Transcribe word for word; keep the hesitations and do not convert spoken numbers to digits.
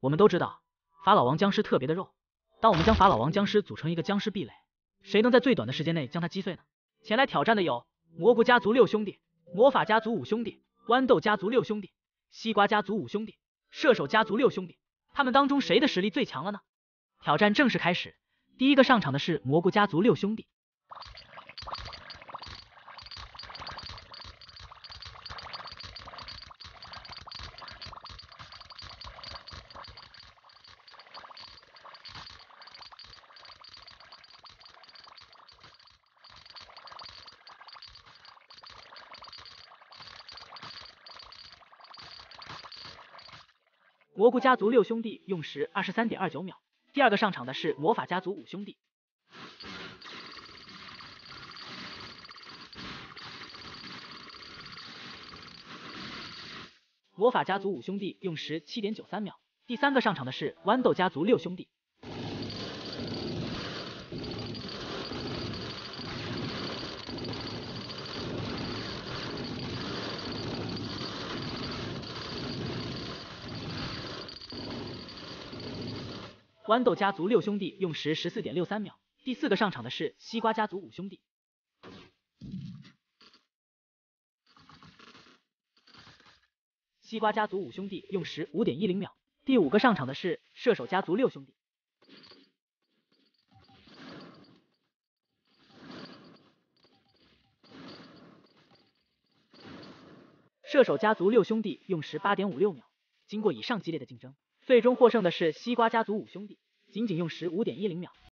我们都知道法老王僵尸特别的肉，当我们将法老王僵尸组成一个僵尸壁垒，谁能在最短的时间内将它击碎呢？前来挑战的有蘑菇家族六兄弟、魔法家族五兄弟、豌豆家族六兄弟、西瓜家族五兄弟、射手家族六兄弟，他们当中谁的实力最强了呢？挑战正式开始，第一个上场的是蘑菇家族六兄弟。蘑菇家族六兄弟用时二十三点二九秒。第二个上场的是魔法家族五兄弟。魔法家族五兄弟用时七点九三秒。第三个上场的是豌豆家族六兄弟。豌豆家族六兄弟用时十四点六三秒。第四个上场的是西瓜家族五兄弟。西瓜家族五兄弟用时五点一零秒。第五个上场的是射手家族六兄弟。射手家族六兄弟用时八点五六秒。经过以上激烈的竞争，最终获胜的是西瓜家族五兄弟，仅仅用时五点一零秒。